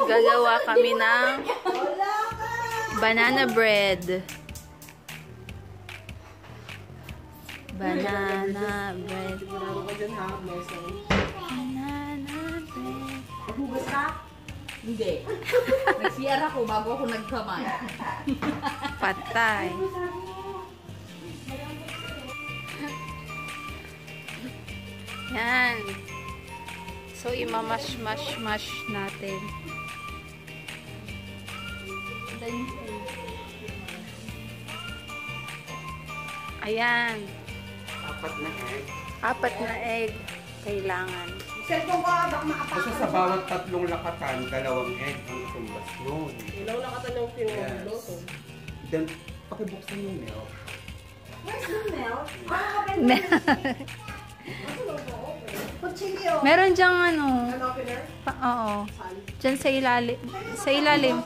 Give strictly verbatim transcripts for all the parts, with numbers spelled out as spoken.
Gagawa kami ng banana bread. Banana bread. Banana bread. Hugas ka? Hindi. Nag-C R ako bago ako nagkamay. Patay. Yan. So, imamash-mash-mash natin. Ayan. Apat na egg. Apat na egg. Kailangan. Cellphone ko, baka makapakot. Kasi sa bawat tatlong lakatan, dalawang egg ang katumbas nun. Ilang lakatan yung pinuluto. Then, pakibuksan yung milk. Where's the milk? Meron dyang ano. An opener? Pa, oo. Diyan sa ilalim. Sa ilalim.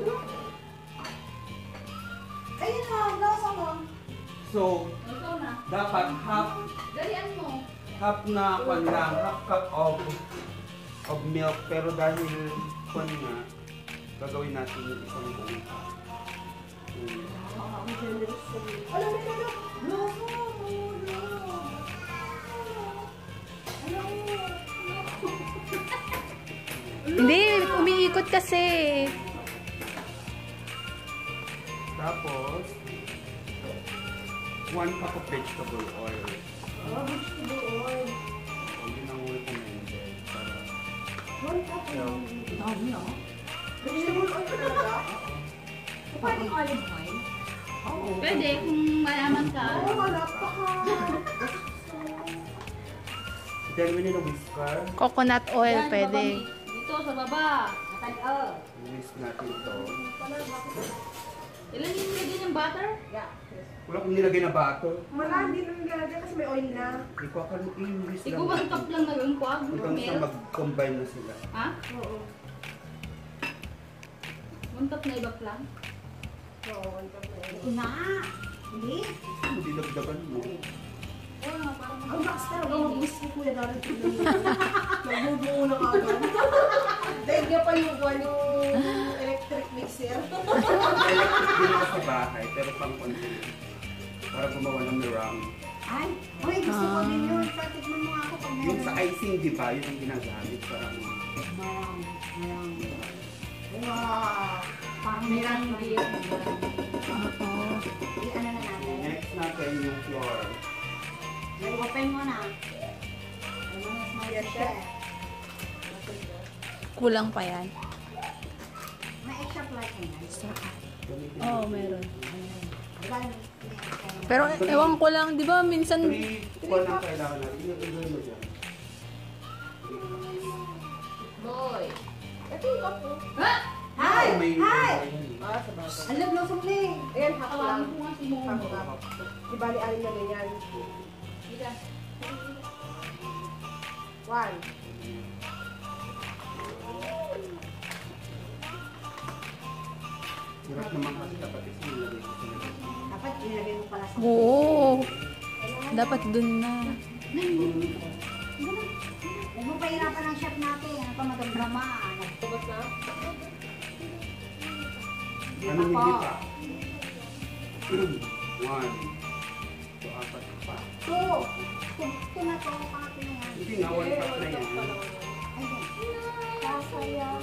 Ayun na, nasa mo. So, dapat half, Dalian mo. half na kwan lang, half cup of of milk. Pero dahil kwan nga, gagawin natin yung isang buong cup. Hmm. Alam mo na, no, Hindi, umiikot kasi. Tapos, one cup of vegetable oil. oh, vegetable oil. Hindi na muna ko na yung bread para... One cup So, dami ah. Vegetable oil talaga? Pwedeng olive oil? Oo. Pwede, kung malaman ka. Oo, wala pa ka. Then we need a whisker. Coconut oil, pwede. Dito, sa baba. Natag-o. Whisk natin ito. Ilan yung nilagay ng butter? Yeah. Wala kong nilagay na bato. Wala, hindi naman nilagay kasi may oil na. Hindi ko akala i-whisk lang. Ikaw one cup lang na yung kwag. Hanggang sa mag-combine na sila. Ha? Oo. One cup na ibak lang? Oo, one cup na oil. Na! Hindi? Hindi dagdagan mo. Oo nga, parang Ang lakas talaga mag-whisk ko kuya dahil tignan mo. Nagbubuo na kagad. Dahil niya pa yung kwan yung electric mixer. Electric din ako sa bahay, pero pang konti. Para gumawa ng meringue. Ay! Uy, gusto ko din yun. Patikman mo nga ako pag Yung sa icing, di ba? Yun ang ginagamit. Parang... Marang. Marang. Wow! Parang merang maliit. Oo. I-ano na natin? Next natin yung flour. Open mo na. Ano mas may chef? Kulang pa yan. May extra flight na yan. Gamitin Oo, natin. meron. Diba? Pero ewan ko lang, di ba, minsan... Three, four na kailangan natin. Yung ilagay mo dyan. Boy! Ito yung cup ko. Ha? Hi! May... Hi! Ah, sa baba. Alam mo, sumli. Ayan, half lang. Tawagin ko nga si Momo. Half cup. Di bali, alin na ganyan. Dita. One. Hirap naman kasi dapat is nilagay ko sila. Dapat ilagay mo pala sa... Oo. Dapat dun na. Huwag mo pahirapan ng chef natin. Ano pa magagrama? Sabot na? Ano hindi pa? One. So, apat pa. Two. Two. Two na to. Pangatlo na yan. Hindi nga, one cup na yan. Ayun. Sasayang.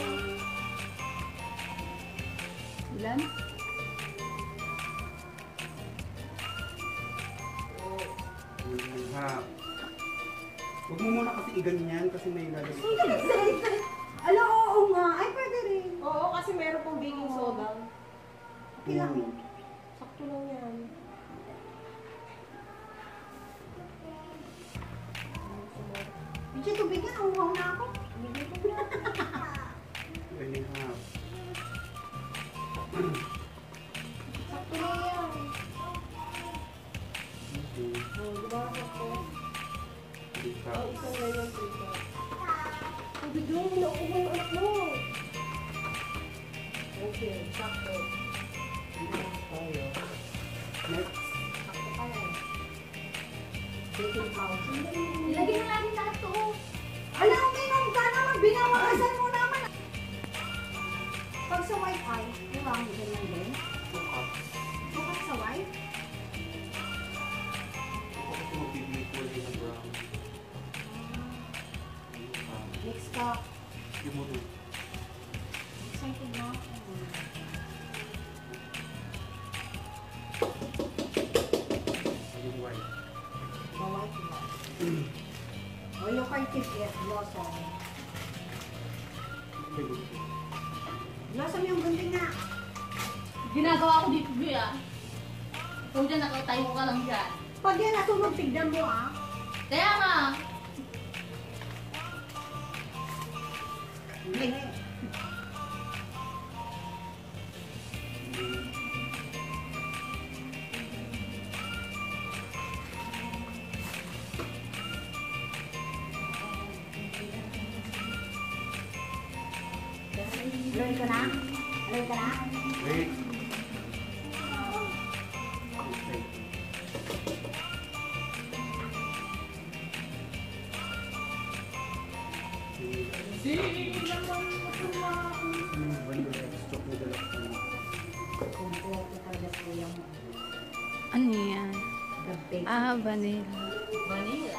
Ilan? One and a half. Huwag mo muna kasi iganyan kasi may lalagay. Ala, oo nga. Ay, pwede rin. Oo, kasi meron pong baking soda. Okay lang. Hmm. Sakto lang yan. Medyo tubig yan. Uhaw na ako. One and a half. Sakto na yan. Okay. Oo, di ba? Sakto. Three Oo, cups. isang ganyan, three cups. Tubig mo, nauubo yung anak mo. Okay, sakto. Tayo. Next. Sakto ka na eh. Baking powder. Ilagay na natin lahat to. Alam mo, may nung ka naman. Binawasan mo naman. sa white eye. Di ba? Ang ganyan din. Two cups. Bukas sa white. Ako kasi magbibigay kulay ng brown. Ah, Next cup. yung mo doon. Excited na. Yung white. Ba white ba? O yung kay Tip yes, blossom. Okay, good. Blossom yung gunting na. Ginagawa ko dito, Bea. Kung dyan nakatayo ka lang dyan. Pag yan nasunog, tignan mo ah. Kaya nga. Hindi. Learn ka na? Learn ka na? Wait. Okay. Yung vanilla extract mo dala ko. Kumpleto pala po yung Ano yan? the bake. Ah, vanilla. Vanilla.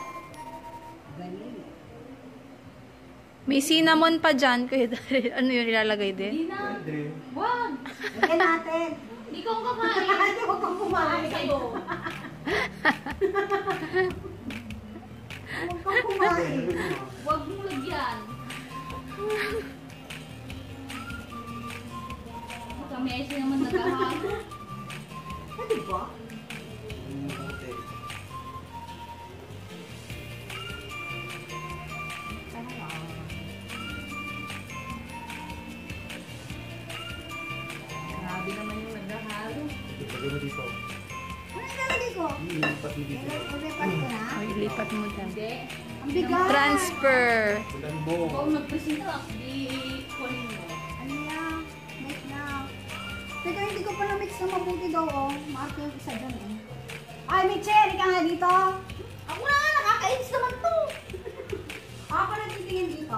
May cinnamon pa dyan. Kuya Daryl. Ano yun ilalagay din? Hindi na. Pwede. Wag! Lagyan natin. Hindi ko kakain. Hindi ko pang kumain. Sa'yo. Huwag kang kumain. Wag mo lagyan. Kami ay naman nagkahalo. Pwede ba? Yung mabuti. Grabe naman yung naghahalo. Ito, lagay mo dito. Ano ilalagay ko? Ilipat mo dito. Ulipan ko na. Ay, lipat mo dyan. Hindi. Ang bigat. Transfer. Ulan mo. Kung nagpresenta, di kunin mo. Ano yan? Make na. Teka, hindi ko pa na-mix na mabuti daw, oh. Maarte yung isa dyan, eh. Ay, Miche, hindi ka nga dito. Ako na, nakakainis naman to. Ako na titingin dito.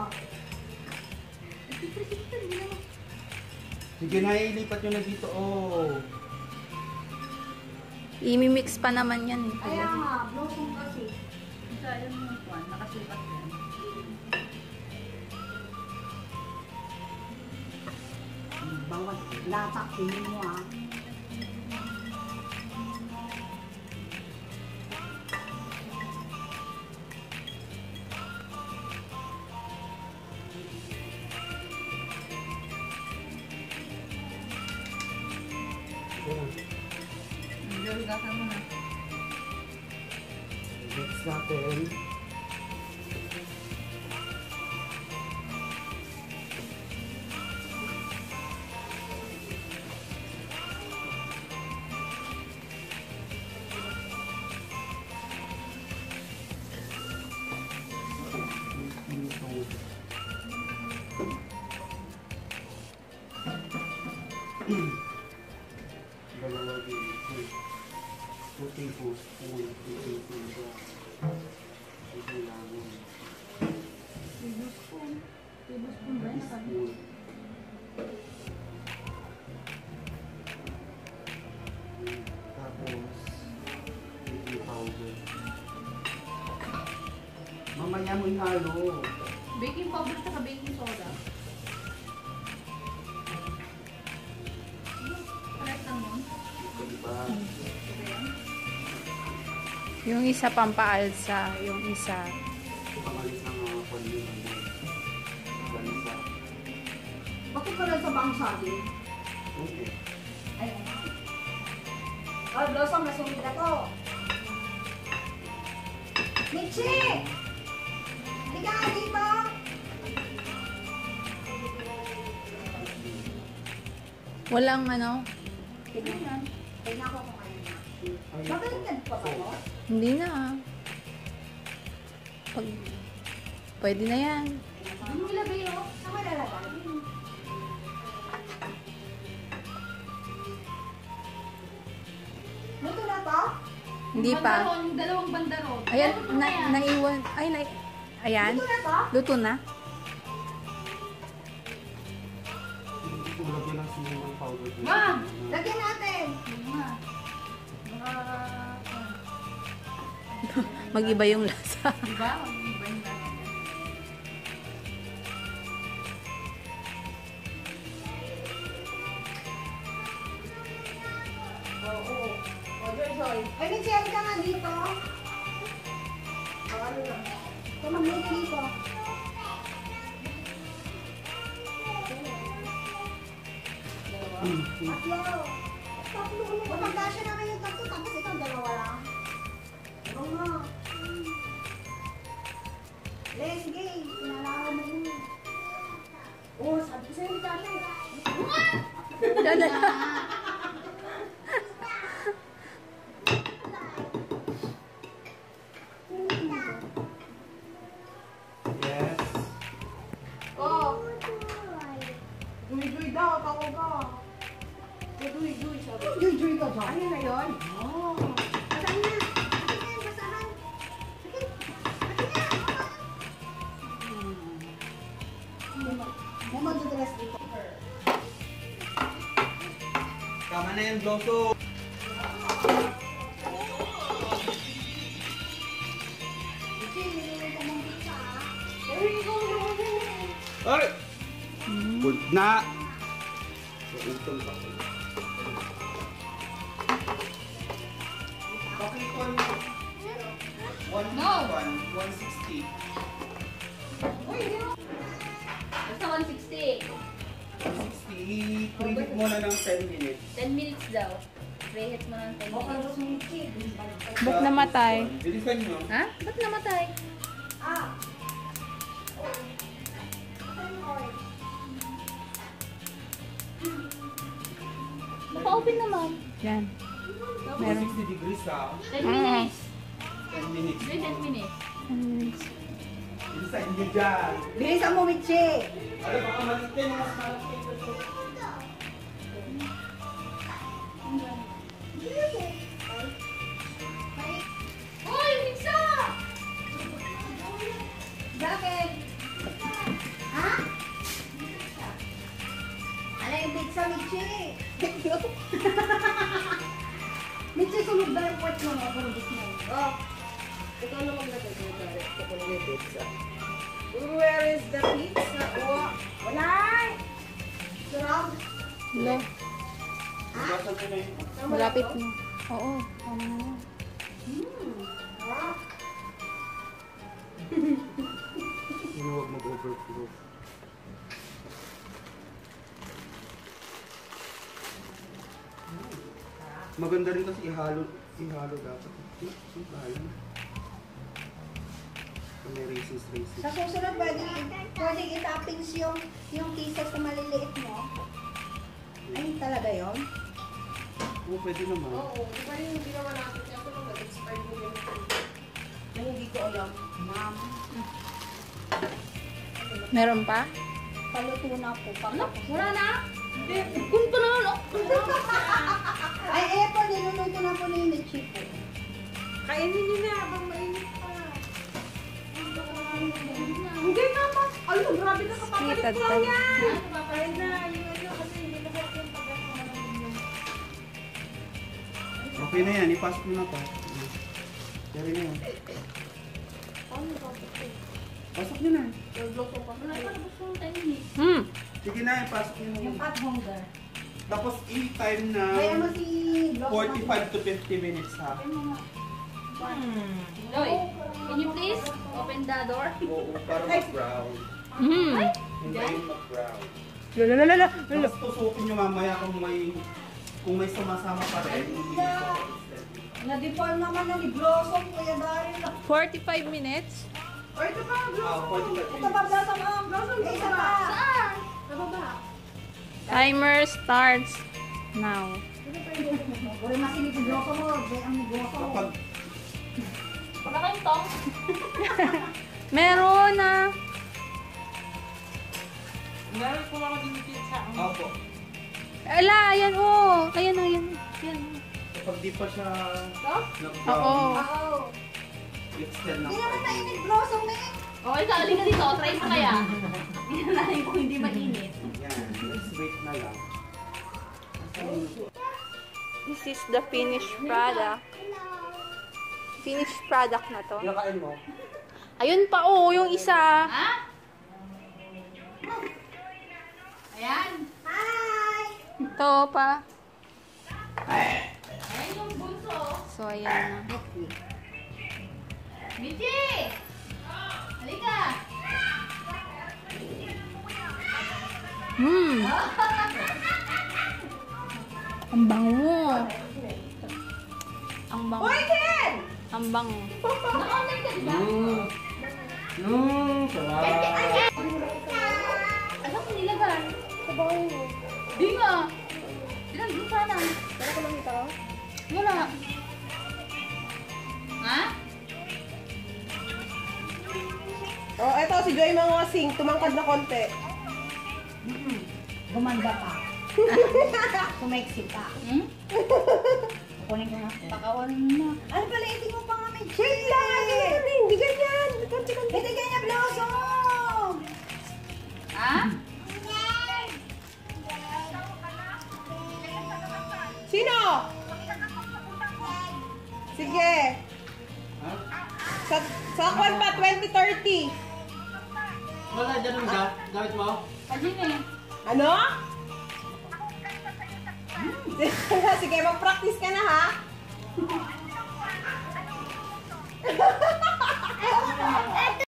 Sige na, ilipat nyo na dito. Oh. I-mix pa naman yan. Eh. Kaya nga, blossom kasi. Sayang mo kwan, nakasukat yan. Bawat latak, tingin mo, ah. Ayan. Galugasan mo na. Next natin. Dalawa dito. Two tablespoon. Two tablespoon. Ito lang. Tablespoon. Tablespoon ba yan? Teaspoon. Tapos, baking powder. Mamaya mo ihalo. Baking powder at baking soda. Correct lang yun. Ito diba? Ito yan. Yung isa pampaalsa, yung isa. Pangalis ng mga panliman mo. Ganisa. Bakit ka lang sa bangsabi? Okay. Ayun. Oh, blossom, nasungit na to. Michi! Hindi ka nga dito! Walang ano, Tignan yan. Tignan ko kung ano na. Ay, Magaling pa ba mo? hindi na ah. Pag, pwede na yan. Hindi mo ilagay oh. Saan mo lalagay? Luto na to? Hindi pa. Bandaron, yung dalawang bandaron. Ayan, Ano na, yan? naiwan. Ay, na, ayan. Luto na to? Luto na. Tulad yun ang cinnamon powder. Ma! Lagyan natin! Ma. Baka... Mag-iba yung lasa. Diba? Mag-iba yung lasa niya. Oo. oo. O, Joy, Joy. Ay, may chair ka nga dito. Ang ano na. Ito magluto dito. Hmm. Tatlo. Tatlo. Kapag-dasya namin yung tatlo, tapos ito, dalawa lang. Oo nga. Les, sige. Pinalaro mo yun. Oo, sabi ko sa'yo ni Kate. Yes. Oh. Joy, Joy daw, tawag ka. Joy, Joy, sabi. Juy-juy ka dyan. Ayun na yun. Oh. Basahin na. Basahin na, basahan. Sige. Basahin na. May magdadress dito. Tama na yan, Bloso. Sige, nilulog ka ng pizza, ah. Ay, ikaw naman. Ay! Good na! So, utong pa. Bakit one? One, No. one, one sixty. Basta one sixty. one sixty. I-preheat mo na ng ten minutes. ten minutes daw. Preheat mo ng ten Okay, minutes. gusto mo yung chip. Ba't namatay? Bilisan nyo. Ha? Ba't namatay? Ah. Naka-open naman. Yan. one sixty degrees ha. ten Ah. minutes. ten minutes. Wait, ten minutes. Bilisan nyo dyan. Bilisan mo, Michi. Ano, baka malitin mo mas malaki. Hoy, Mixa! Bakit? Ha? Ano yung pizza, Michi? Michi, sunod ba yung pork mo? Ako rin gusto mo. Oh. Ikaw na maglagay ko yung direct ko kung may pizza. Where is the pizza? Oh. Wala! Sarap. Lo, Basan nyo na yun. malapit na. Oo. Ano na. Sarap. Pero huwag mag-overflow. Maganda rin kasi ihalo, ihalo dapat. Eh, ihalo. Kung may races, races. Sa susunod, pwede, pwede i-toppings yung, yung pizza sa maliliit mo. Ay, talaga yun? Oo, pwede naman. Oo. Di ba yung ginawa natin niya ito nung nag-expire mo yung na hindi ko alam. Ma'am, Meron pa? paluto na po. Ano? Papapos. Wala na? Hindi. Kunto na lang. Ay, eto, niluluto na po ni Michi po. Kainin niyo na habang mainit pa. Hindi naman. Ayun, grabe na kapapalit Sweet ko lang at yan. Kapapalit na. Yung ano kasi hindi na kasi yung pagkakas na naman Okay na yan, ipasok mo na to. Kaya na yan. Pasok nyo na. Nagloko pa. Wala pa. Gusto mo ten minutes. Hmm. Sige na, ipasok nyo na. Yung at holder. Tapos i-time na May ano si Block forty-five to fifty minutes ha. Joy, can you please open the door? Oo, para mag-brown. Hmm. Hintayin mag-brown. Lalalala. Tapos tusukin nyo mamaya kung may kung may sumasama pa rin. Hindi nyo Na-deform naman na ni Blossom, Kuya Daryl. forty-five minutes? O, ito pa. Ah, forty-five Ito ba, minutes. Blossom? Oh, Blossom, may isa pa. Saan? Nababa. Timer starts now. Uri masinig si Blossom mo. Be, ang negosyo. Kapag Wala kayong tong? Meron na. Opo. Ala, ayan oh. Ayan, ayan. Ayan. Kapag di pa siya Oo. nag-brown, Oo. extend na. Hindi naman tayo ni Blossom eh. Okay, sali ka dito. Try mo kaya. Inanahin ko hindi mainit. Yan, let's wait na lang. This is the finished product. Finished product na to. Kinakain mo? Ayun pa oh, yung isa. Ha? Ayan. Ito pa. Ayan yung bunso. So, ayan na. Michi! Halika! Hmm. Ang bango. Ang bango. Hoy, Ken! Ang bango. Na-online ka diba? Mmm! Mmm! Sarap! Ano ko nilagay? Sa bahay mo. Di nga. Ilang doon sana. Para ko lang ito. Wala. Ha? Oh, eto si Joy Mangosing, tumangkad na konti. Gumanda pa. Sumeksi pa. Hmm? Kunin ko na. Pakawalan mo na. Ano pala, hindi mo pa nga may Wait lang! Hindi, hindi ganyan! Konti-konti. Hindi ganyan, Blossom! Ha? Sino? Sige. Ha? Sa, sa kwan pa, twenty thirty. Wala dyan ang ga- gamit mo? Ajin eh. Ano? Sige, mag-practice ka na ha.